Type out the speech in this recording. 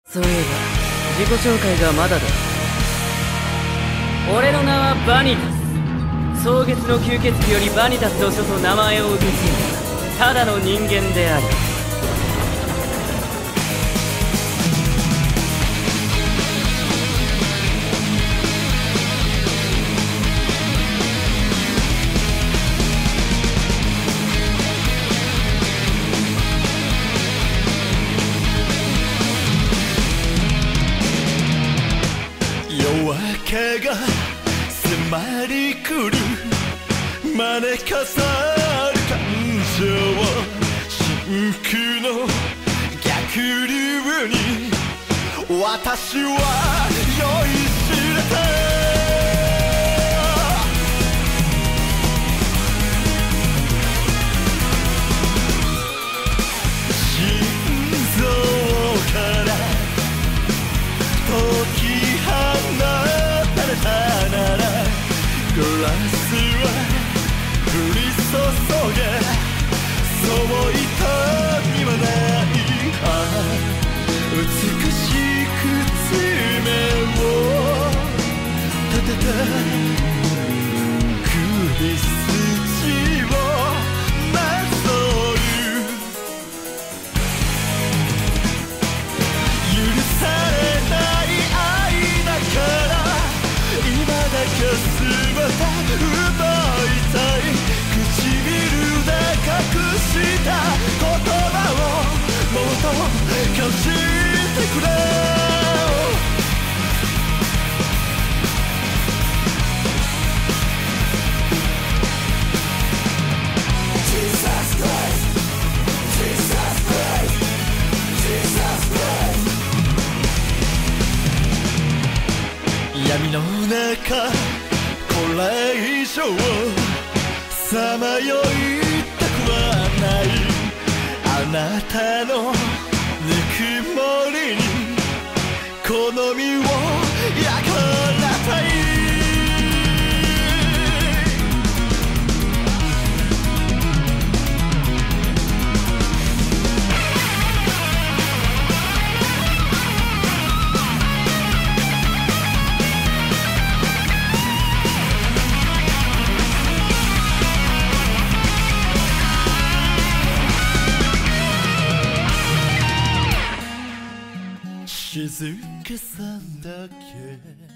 そういえば自己紹介がまだだ。俺の名はバニタス。蒼月の吸血鬼よりバニタスの書と名前を受け継いだただの人間である。 夜明けが迫り来る招かさる感情真空の逆流に私は酔いしれた。グラスは降り注げそう痛みはない。ああ美しく爪を立てた首筋をなぞる許されない愛だから今だけ奪いたい。唇で隠した言葉をもっと貸してくれ。闇の中これ以上さまよいたくはない。あなたのぬくもりに好みを焼からたい。静けさだけ